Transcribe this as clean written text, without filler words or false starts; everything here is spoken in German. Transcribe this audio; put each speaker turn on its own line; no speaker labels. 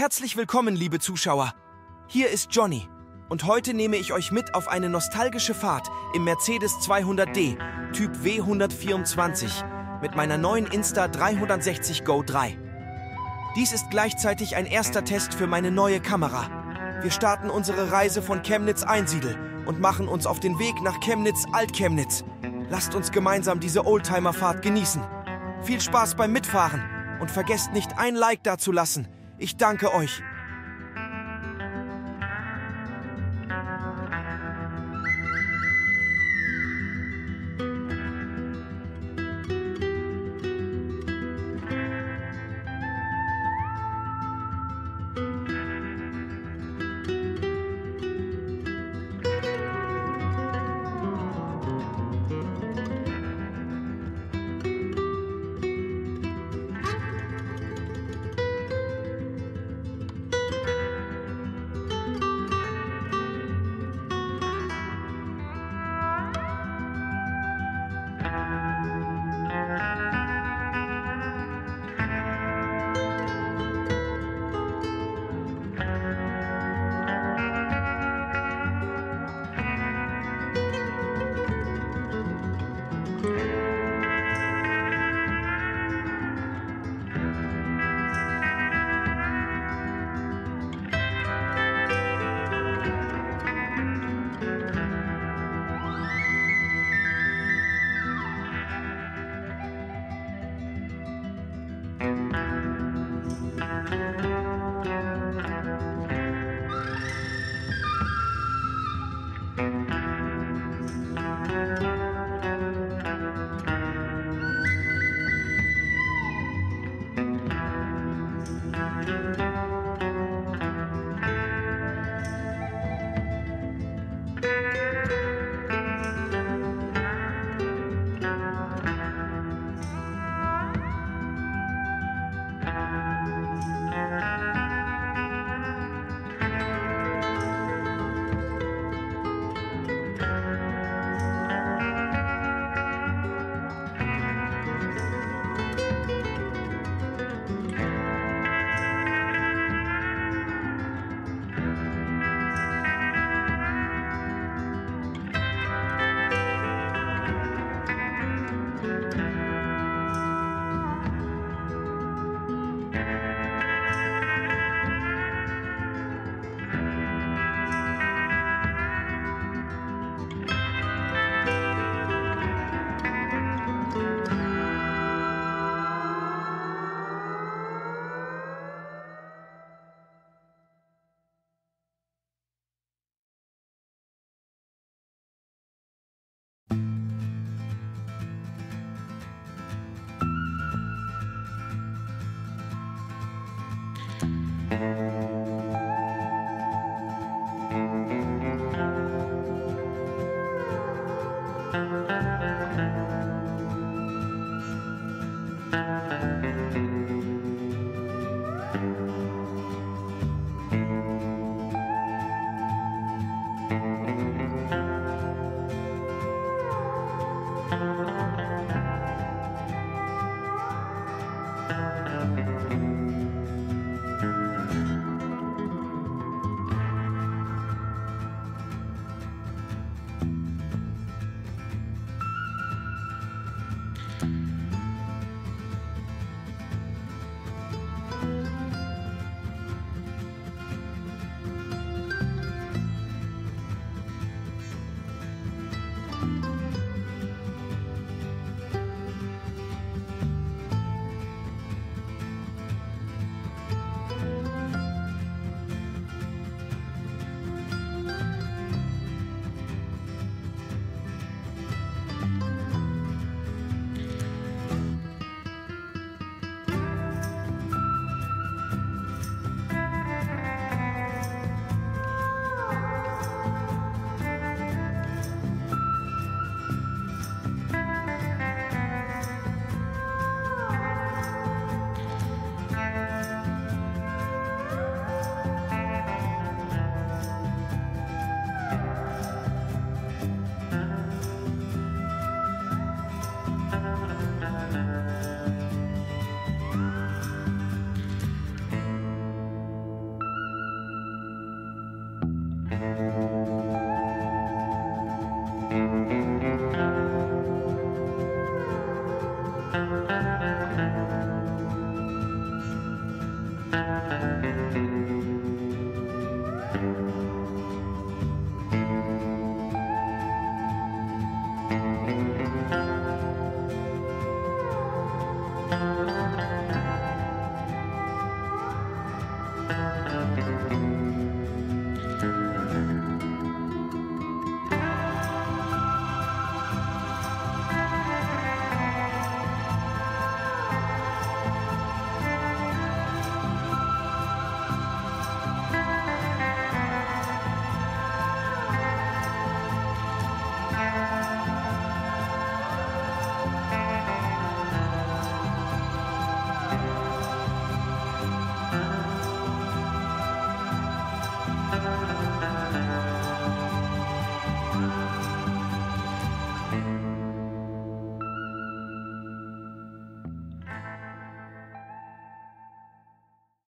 Herzlich willkommen, liebe Zuschauer. Hier ist Johnny und heute nehme ich euch mit auf eine nostalgische Fahrt im Mercedes 200D, Typ W124, mit meiner neuen Insta360 Go 3. Dies ist gleichzeitig ein erster Test für meine neue Kamera. Wir starten unsere Reise von Chemnitz-Einsiedl und machen uns auf den Weg nach Chemnitz-Alt-Chemnitz. Lasst uns gemeinsam diese Oldtimer-Fahrt genießen. Viel Spaß beim Mitfahren und vergesst nicht, ein Like dazulassen. Ich danke euch.